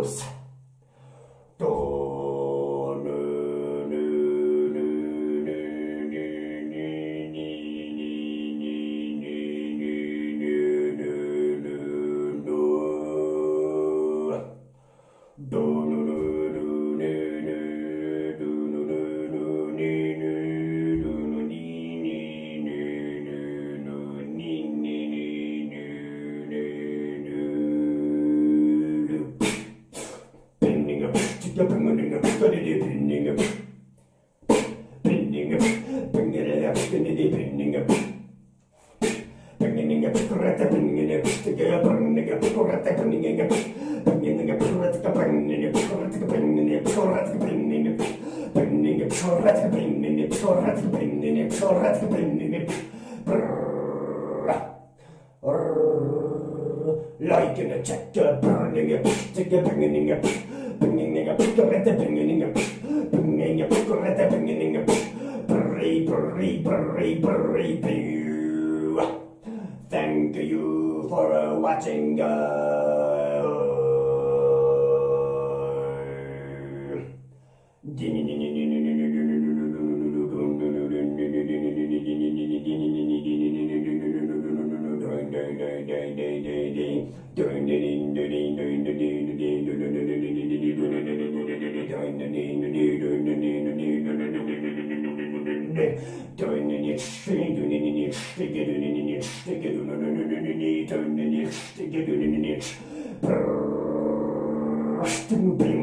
dos. Do, nu, nu, nu, nu, nu, nu, ni, ni, ni, ni, ni, nu, nu, nu, nu. Do, nu, nu, nu, nu, nu, do, nu, nu, nu, ni, nu, do, nu, ni, ni, nu, nu, nu, ni, ni, ni, nu, nu, nu, nu. Bending up, bending up, bending up, bending up, bending up, bending up, bending up. Bringing up, correct, bringing up, together, bringing up, correct, bringing up, bringing up, correct, bringing up, correct, bringing up, correct, bringing up, bringing up, correct, bringing up, correct, bringing up, correct, bringing up, like in a checker, burning up, together, bringing up, correct, bringing up, bringing up, correct, bringing up, Thank you for watching. Doing